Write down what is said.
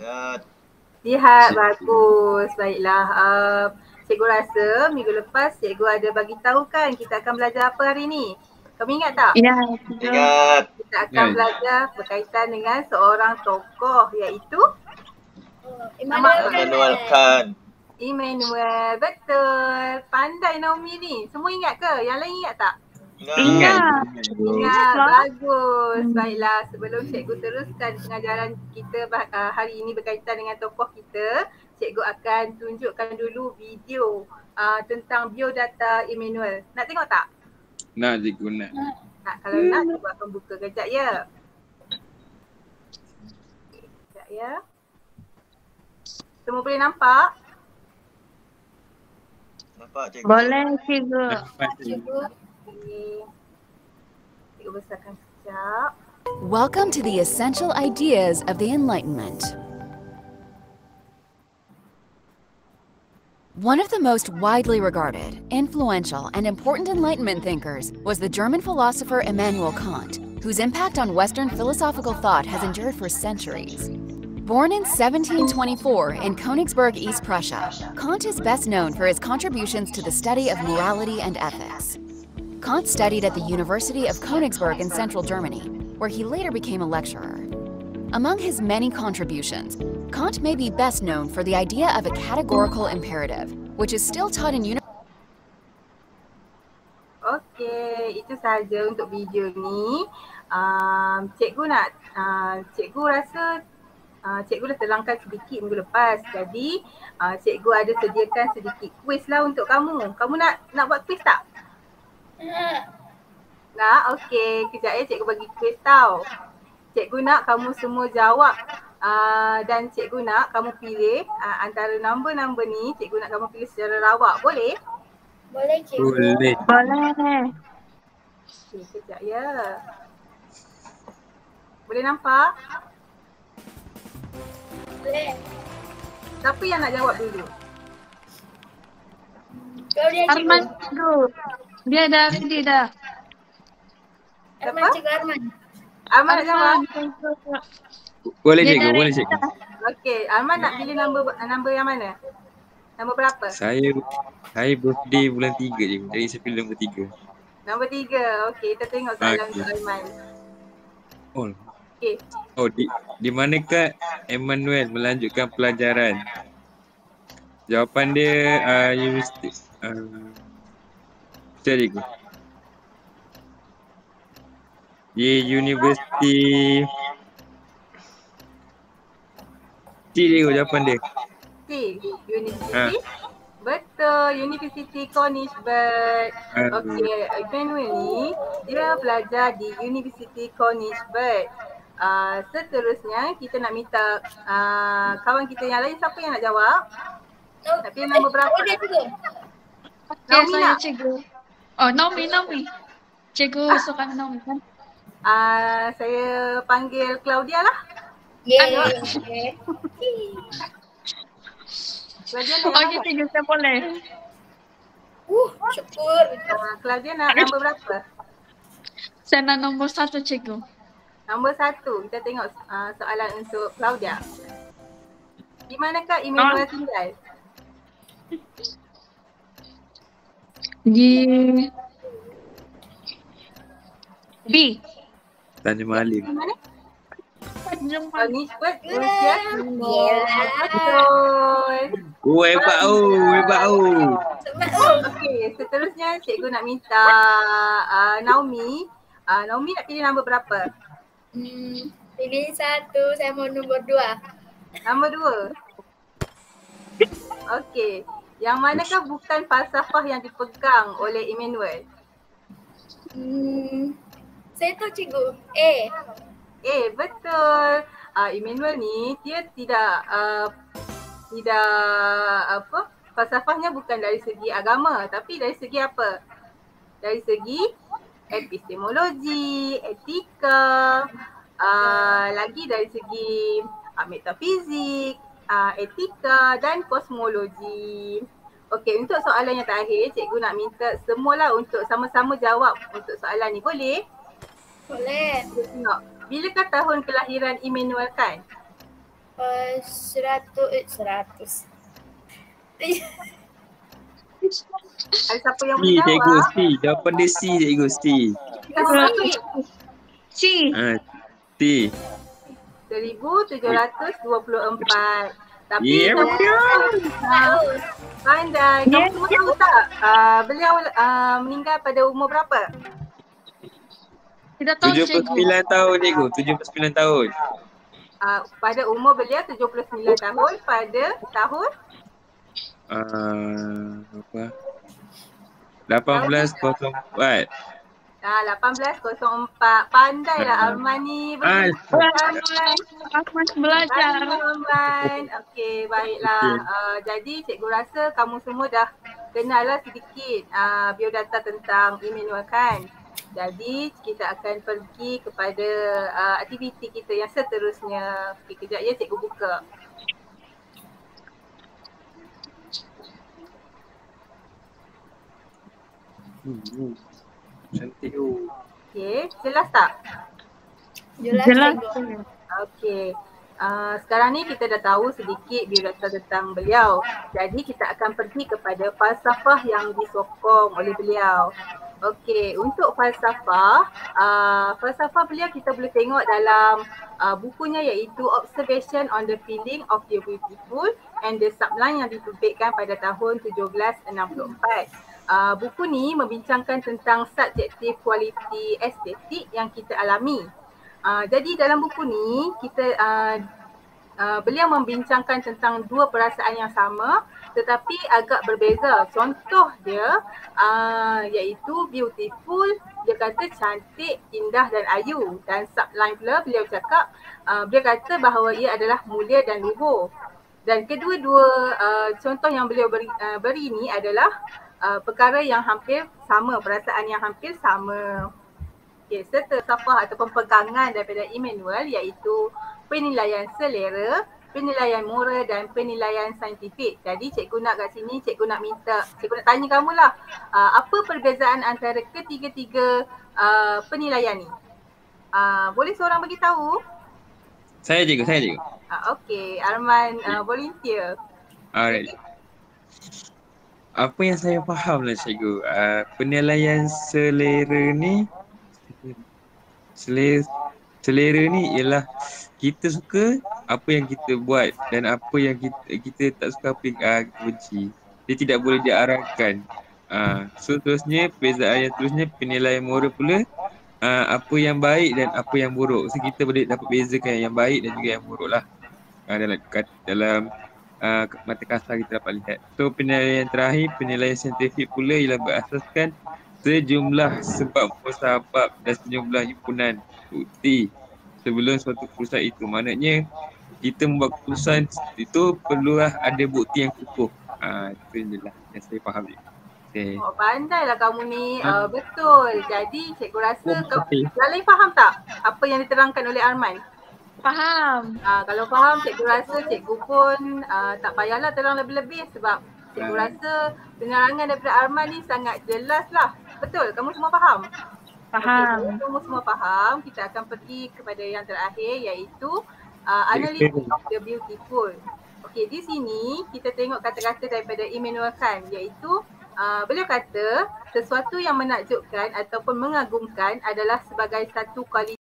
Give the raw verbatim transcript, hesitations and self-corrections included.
Lihat. Lihat, bagus. Baiklah. Uh, cikgu rasa minggu lepas cikgu ada bagi tahu kan kita akan belajar apa hari ni. Kamu ingat tak? Ya, Ingat. Kita akan Ya. belajar berkaitan dengan seorang tokoh iaitu Immanuel Immanuel Kant. Immanuel. Betul. Pandai Naomi ni. Semua ingat ke? Yang lain ingat tak? Ingat. Ingat. Ingat, bagus. Baiklah, sebelum cikgu teruskan pengajaran kita bah- uh, hari ini berkaitan dengan tokoh kita, cikgu akan tunjukkan dulu video uh, tentang biodata Immanuel. Nak tengok tak? Nak cikgu nak. Nak, kalau nak, cikgu akan buka kejap ya. Kejap ya. Semua boleh nampak? Nampak cikgu? boleh cikgu. Okey. Cikgu besarkan sekejap. Welcome to the essential ideas of the Enlightenment. One of the most widely regarded, influential, and important Enlightenment thinkers was the German philosopher Immanuel Kant, whose impact on Western philosophical thought has endured for centuries. Born in seventeen twenty-four in Königsberg, East Prussia, Kant is best known for his contributions to the study of morality and ethics. Kant studied at the University of Königsberg in central Germany, where he later became a lecturer. Among his many contributions, Kant may be best known for the idea of a categorical imperative, which is still taught in university. Okey, itu sahaja untuk video ni. Um, cikgu nak, uh, cikgu rasa uh, cikgu dah terangkan sedikit minggu lepas. Jadi uh, cikgu ada sediakan sedikit kuis lah untuk kamu. Kamu nak nak buat kuis tak? Nak? Okey, kejap ya cikgu bagi kuis tau. Cikgu nak kamu semua jawab uh, dan cikgu nak kamu pilih uh, antara nombor-nombor ni, cikgu nak kamu pilih secara rawak. Boleh? Boleh cikgu. Boleh. Boleh. Okey, kejap ya. Boleh nampak? Boleh. Siapa yang nak jawab dulu? Kau dia cikgu. Arman cikgu. Dia dah ready dah. Arman Siapa? cikgu Arman. Arman nak jawab? Boleh Dia cikgu, dah boleh ready cikgu. Okey, Arman nak pilih nombor nombor yang mana? Nombor berapa? Saya saya birthday bulan tiga cikgu. Jadi saya pilih nombor tiga. Nombor tiga. Okey, kita tengok soalan Okey. untuk Arman. Oh. Okey. Oh, di, di manakah Immanuel melanjutkan pelajaran? Jawapan dia uh, universiti. Uh, Cari cikgu. Di Universiti Cik cikgu jawapan dia. Okey, University. Ha. Betul, University Königsberg. Ah. Okey, Immanuel ni dia belajar di University Königsberg. Uh, seterusnya kita nak minta uh, kawan kita yang lain, siapa yang nak jawab? No. Nak pilih nombor berapa? Kau dia cikgu. Okay, Naomi saya nak? cikgu. Oh, Naomi, Naomi. Cikgu suka Naomi kan? Uh, saya panggil Claudia lah. Yeay. Claudia nak yang Okey, mana? cikgu saya boleh. Uh, syukur. Uh, Claudia nak nombor berapa? Saya nak nombor satu cikgu. Nombor satu, kita tengok uh, soalan untuk Claudia. Di manakah Immanuel tinggal? Di B. Tanjung Malim. Di mana? Tanjung Oh, ni cepat. Rusia. Yelah. Betul. Oh, hebat oh, hebat oh. Sebab oh. Okey, seterusnya cikgu nak minta uh, Naomi. Uh, Naomi nak pilih nombor berapa? Hmm, pilih satu, saya mau nombor dua. Nombor dua. Okey. Yang manakah bukan falsafah yang dipegang oleh Immanuel? Hmm, saya tahu cikgu. Eh, Eh, betul. Uh, Immanuel ni dia tidak uh, tidak apa? Falsafahnya bukan dari segi agama, tapi dari segi apa? Dari segi epistemologi, etika, uh, lagi dari segi uh, metafizik, uh, etika dan kosmologi. Okey, untuk soalan yang terakhir, cikgu nak minta semualah untuk sama-sama jawab untuk soalan ni. Boleh? boleh. Kita tengok. Bilakah tahun kelahiran Immanuel Kant? Uh, seratus, eh, seratus. Ada siapa yang C boleh cikgu, jawab? C. Jawapan dia C cikgu, C. Kasi C. Ha, C. seribu tujuh ratus dua puluh empat. Tapi Yeah, kamu uh, pandai. Kamu semua tahu tak uh, beliau uh, meninggal pada umur berapa? Kita tahu tujuh puluh cikgu. sembilan tahun cikgu, tujuh puluh sembilan tahun. Uh, pada umur beliau tujuh puluh sembilan tahun pada tahun Uh, apa? lapan belas kosong empat. uh, lapan belas kosong empat. Pandailah Ah. Arman ni. Ah, Arman. Arman belajar. Baik Arman. Okey, baiklah. Okey. Uh, jadi cikgu rasa kamu semua dah kenal lah sedikit uh, biodata tentang Immanuel Kant. Jadi kita akan pergi kepada uh, aktiviti kita yang seterusnya. Okey, kejap ya cikgu buka. Hmm, cantik tu. Okey, jelas tak? Jelas, Jelas. cikgu. Okey. Uh, sekarang ni kita dah tahu sedikit biodata tentang beliau. Jadi kita akan pergi kepada falsafah yang disokong oleh beliau. Okey, untuk falsafah, uh, falsafah beliau kita boleh tengok dalam uh, bukunya iaitu Observation on the Feeling of the Beautiful and the Sublime yang diterbitkan pada tahun tujuh belas enam puluh empat. Uh, buku ni membincangkan tentang subjektif kualiti estetik yang kita alami. Uh, jadi dalam buku ni kita uh, uh, beliau membincangkan tentang dua perasaan yang sama tetapi agak berbeza. Contoh dia uh, iaitu beautiful, dia kata cantik, indah dan ayu, dan sublime pula beliau cakap uh, beliau kata bahawa ia adalah mulia dan luhur. Dan kedua-dua uh, contoh yang beliau beri, uh, beri ni adalah uh, perkara yang hampir sama, perasaan yang hampir sama. Okay, serta falsafah ataupun pegangan daripada Immanuel iaitu penilaian selera, penilaian moral dan penilaian saintifik. Jadi cikgu nak kat sini, cikgu nak minta, cikgu nak tanya kamu lah, uh, apa perbezaan antara ketiga-tiga uh, penilaian ni? Uh, boleh seorang bagi tahu? Saya cikgu, saya cikgu. Uh, okay, Arman uh, volunteer. Alright. Apa yang saya faham lah cikgu, uh, penilaian selera ni, selera, selera ni ialah kita suka apa yang kita buat dan apa yang kita, kita tak suka, apa yang uh, kita benci. Dia tidak boleh diarahkan. Uh, so terusnya, perbezaan yang terusnya penilaian moral pula, uh, apa yang baik dan apa yang buruk. So kita boleh dapat bezakan yang baik dan juga yang buruk lah. Uh, dalam dalam uh, mata kasar kita dapat lihat. So penilaian terakhir, penilaian saintifik pula ialah berasaskan sejumlah sebab musabab dan sejumlah himpunan bukti sebelum suatu keputusan itu. Maknanya kita membuat keputusan itu perlulah ada bukti yang kukuh. Ah, itu je lah yang saya faham ni. Okay. Oh, pandailah kamu ni. Ha. Uh, betul. Jadi cikgu rasa Oh, kau okey. yang lain faham tak apa yang diterangkan oleh Arman? Faham. Uh, kalau faham, cikgu rasa cikgu pun uh, tak payahlah terang lebih-lebih sebab cikgu Hmm. rasa penerangan daripada Arman ni sangat jelas lah. Betul? Kamu semua faham? Faham. Okay, kamu semua faham. Kita akan pergi kepada yang terakhir iaitu uh, Analysis of the Beautiful. Okey, di sini kita tengok kata-kata daripada Immanuel Kant iaitu uh, beliau kata sesuatu yang menakjubkan ataupun mengagumkan adalah sebagai satu kualiti